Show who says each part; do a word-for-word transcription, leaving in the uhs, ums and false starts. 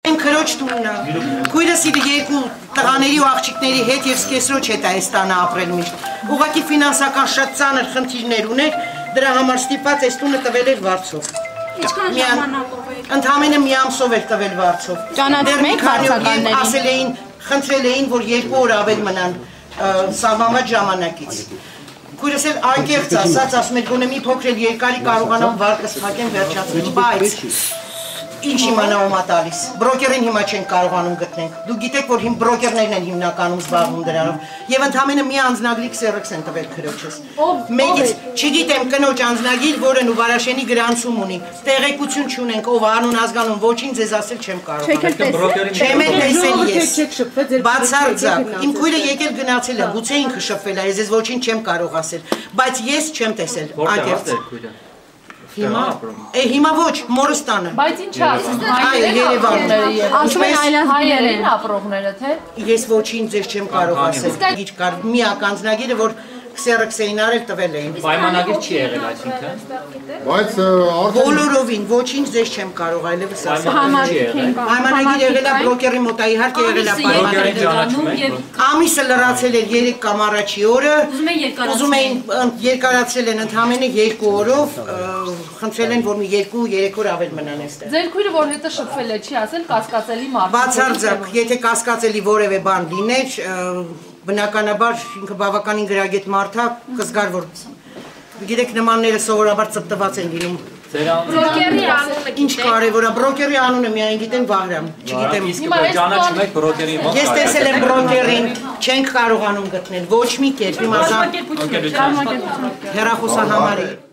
Speaker 1: Եմ քրոջ տունն է։ Քույրս իր երկու տղաների ու աղջիկների հետ եւ սկեսրոջ հետ Հայաստանը ապրել միշտ։ Ուղղակի ֆինանսական շատ ծանր խնդիրներ ուներ, դրա համար ստիպված այս տունը տվել էր վարձով։
Speaker 2: Ինչքան ժամանակով եք։
Speaker 1: Ընդամենը մի ամսով էր տվել վարձով։
Speaker 3: Ճանաչում եք վարձականներին։
Speaker 1: Ասել էին, խնդրել էին, որ երկու օր ավել մնան սահմանված ժամանակից։ Քույրս էլ անկեղծ ասած, ասում էր գոնե մի փոքր էլ երկարի կարողանամ վարկս փակեմ վերջացնել, բայց ինչ իմանամ ումա տալիս։ Բրոկերին հիմա չենք կարողանում գտնենք։ Դու գիտեք, որ հիմ բրոկերներն են հիմնականում զբաղվում դրանով։ Եվ ընդամենը մի անձնագրի քսերոքս են տվել քրոջս։ Մեկից չգիտեմ կնոջ անձնագիր, որն ու Վարաշենի գրանցում ունի։ Տեղեկություն չունենք, ով անուն ազգանուն, ոչինչ ձեզ ասել չեմ կարող։ Չեմ էլ տեսել ես։ Բացարձակ։ Իմ քույրը եկել գնացել է, գուցե ինքը շփվել է, ես ես ոչինչ չեմ կարող ասել, բայց ես չեմ տեսել։ Անկեղծ։ Հիմա, է հիմա ոչ, Մորստանը։
Speaker 4: Բայց ինչ ասում,
Speaker 1: հայեր են ապրողները
Speaker 4: եւ
Speaker 3: ասում են
Speaker 4: հայեր են ապրողները, թե։
Speaker 1: Ես ոչինչ ձեզ չեմ կարող ասել։ Գիչ կար միակ անձնագիրը, որ քսերոքս էին արել տվել էին։
Speaker 5: Պայմանագիր չի եղել այսինքն։
Speaker 6: Բայց
Speaker 1: բոլորովին ոչինչ ձեզ չեմ կարող այլևս ասել։
Speaker 3: Պայմանագիր
Speaker 1: եղել է բրոկերի մոտ, իհարկե եղել է պայմանագիր։ Ամիսը լրացել էր երեք կամ առաջի օրը։ Ուզում էին երկարացրել են ընդամենը երկու օրով, խնդրել են որ մի երկու երեք օր ավել մնան այստեղ։
Speaker 4: Ձեր քույրը որ հետը շփվել է, չի ասել կասկածելի մարդ։
Speaker 1: Բացարձակ, եթե կասկածելի որևէ բան լիներ, բնականաբար ինքը բավականին գրագետ մարդ է, կզգար որ գիտեք նմանները սովորաբար ծպտված են լինում։
Speaker 2: Բրոկերի անունը
Speaker 1: Ինչ կարևոր է, բրոկերի անունը միայն գիտեմ Վահրամ, չգիտեմ։
Speaker 5: Իսկ ճանաչում եք բրոկերի մոտ։
Speaker 1: Ես տեսել եմ բրոկերին, չենք կարողանում գտնել ոչ մի կերպ, հիմա հեռախոսահամարի։